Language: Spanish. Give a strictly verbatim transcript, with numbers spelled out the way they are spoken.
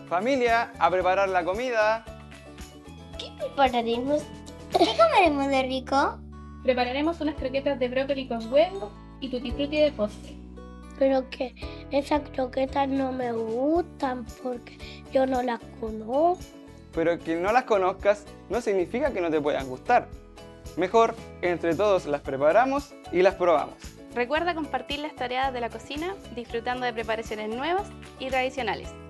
Familia, a preparar la comida. ¿Qué prepararemos? ¿Qué comeremos de rico? Prepararemos unas croquetas de brócoli con huevo y tutti frutti de postre. Pero que esas croquetas no me gustan porque yo no las conozco. Pero que no las conozcas no significa que no te puedan gustar. Mejor, entre todos las preparamos y las probamos. Recuerda compartir las tareas de la cocina disfrutando de preparaciones nuevas y tradicionales.